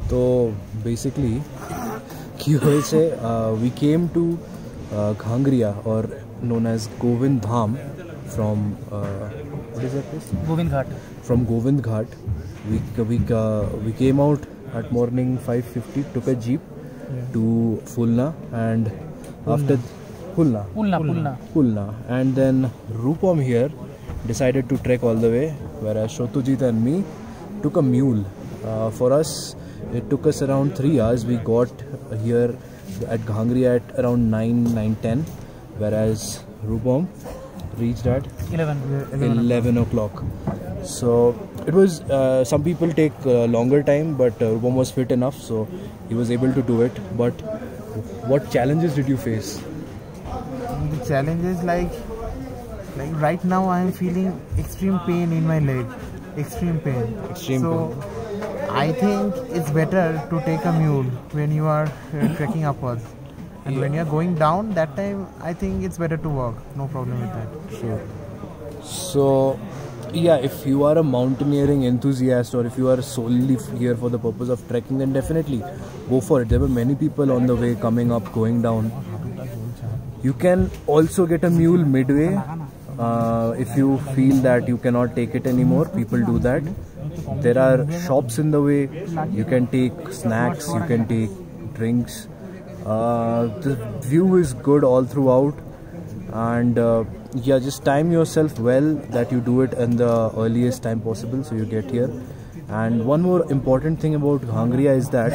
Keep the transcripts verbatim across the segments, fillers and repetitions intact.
So basically, uh, we came to uh, Ghangriya, or known as Govind Dham, from uh, what is that place? Govind Ghat. From Govind Ghat. We we uh, we came out at morning five fifty. Took a jeep yeah. to Phulna, and Pulna. after Phulna, Pulna, Pulna, Phulna, and then Rupam here decided to trek all the way, whereas Shotojit and me took a mule. Uh, for us, it took us around three hours. We got here at Ghangriya at around nine, nine ten, whereas Rupam reached at eleven o'clock. So it was, uh, some people take uh, longer time, but uh, Rupam was fit enough, so he was able to do it. But what challenges did you face? The challenges, like, like right now I am feeling extreme pain in my leg. Extreme pain. Extreme so, pain. I think it's better to take a mule when you are uh, trekking upwards. And yeah. when you are going down, that time I think it's better to walk. No problem with that. Sure. So, yeah, if you are a mountaineering enthusiast, or if you are solely here for the purpose of trekking, then definitely go for it. There were many people on the way, coming up, going down. You can also get a mule midway. Uh, if you feel that you cannot take it anymore, people do that. There are shops in the way. You can take snacks, you can take drinks. Uh, the view is good all throughout, and uh, yeah, just time yourself well that you do it in the earliest time possible so you get here. And one more important thing about Ghangriya is that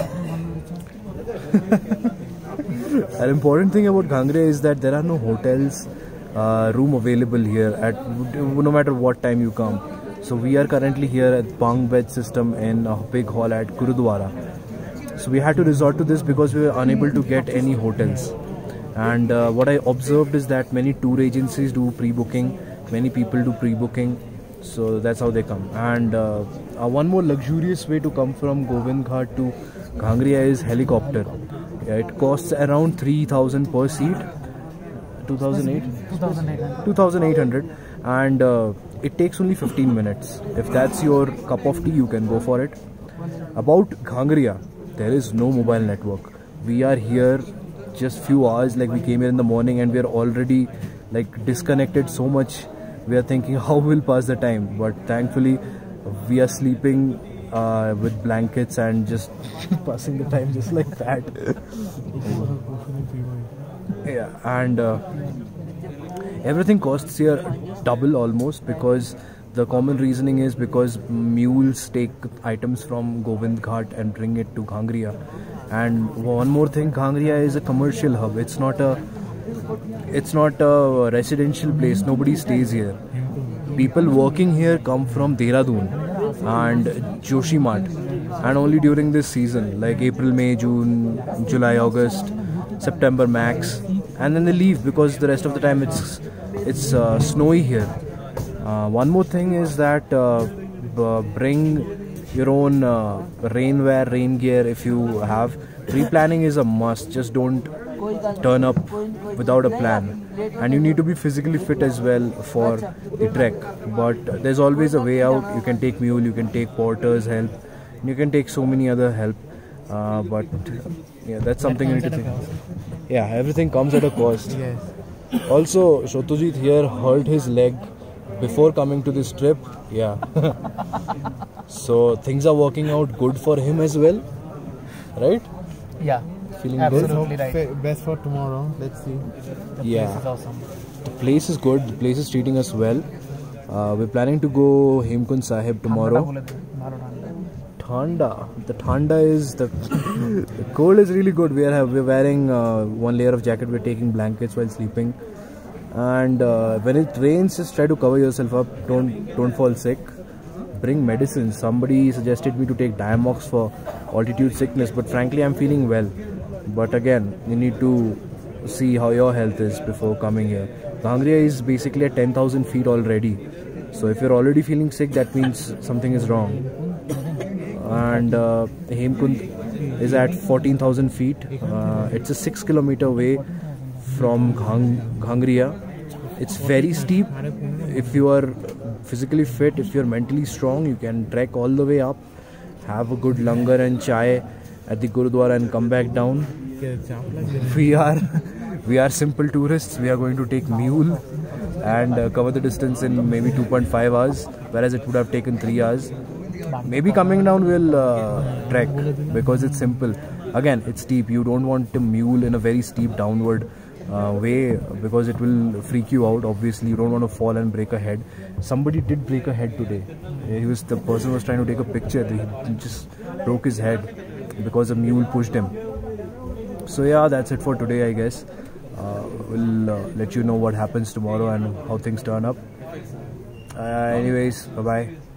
an important thing about Ghangriya is that there are no hotels uh, room available here at no matter what time you come. So we are currently here at bunk bed system in a big hall at Gurudwara. So we had to resort to this because we were unable to get any hotels. And uh, what I observed is that many tour agencies do pre-booking, many people do pre-booking, so that's how they come. And uh, uh, one more luxurious way to come from Govind Ghat to Ghangriya is helicopter. Yeah, it costs around three thousand per seat, two thousand eight hundred, two thousand eight hundred, and uh, it takes only fifteen minutes. If that's your cup of tea, you can go for it. About Ghangriya, there is no mobile network. We are here just few hours, like we came here in the morning and we are already like disconnected so much. We are thinking how we'll pass the time, but thankfully we are sleeping uh, with blankets and just passing the time just like that. Yeah, and uh, everything costs here double almost, because the common reasoning is because mules take items from Govind Ghat and bring it to Ghangriya. And one more thing, Ghangriya is a commercial hub. It's not a, it's not a residential place. Nobody stays here. People working here come from Dehradun and Joshimath, and only during this season, like April, May, June, July, August, September max, and then they leave because the rest of the time it's it's uh, snowy here. Uh, one more thing is that uh, bring your own uh, rainwear, rain gear if you have. Pre-planning is a must. Just don't turn up without a plan. And you need to be physically fit as well for the trek. But there's always a way out. You can take mule, you can take porter's help, you can take so many other help. Uh, but yeah, that's something you need to think. Yeah, everything comes at a cost. Yes. Also, Shotojit here hurt his leg before coming to this trip. Yeah. So things are working out good for him as well, right? Yeah. Feeling absolutely good? Right. Best for tomorrow. Let's see. The yeah. place is awesome. The place is good. The place is treating us well. Uh, we're planning to go Hemkund Sahib tomorrow. Thanda. The Thanda is the, the cold is really good. We are we're wearing uh, one layer of jacket. We're taking blankets while sleeping. And uh, when it rains, just try to cover yourself up. Don't don't fall sick. Bring medicine. Somebody suggested me to take Diamox for altitude sickness, but frankly I'm feeling well. But again, you need to see how your health is before coming here. Ghangriya is basically at ten thousand feet already. So if you're already feeling sick, that means something is wrong. And uh, Hemkund is at fourteen thousand feet. Uh, it's a six kilometer way from Ghang Ghangriya. It's very steep. If you are physically fit, if you're mentally strong, you can trek all the way up, have a good langar and chai, at the Gurudwara and come back down. We are we are simple tourists. We are going to take mule and uh, cover the distance in maybe two point five hours, whereas it would have taken three hours. Maybe coming down will uh, trek because it's simple. Again, it's steep. You don't want a mule in a very steep downward uh, way because it will freak you out. Obviously, you don't want to fall and break a head. Somebody did break a head today. He was the person was trying to take a picture. He just broke his head because a mule pushed him. So yeah, that's it for today, I guess. Uh, we'll uh, let you know what happens tomorrow and how things turn up. Uh, anyways, bye bye.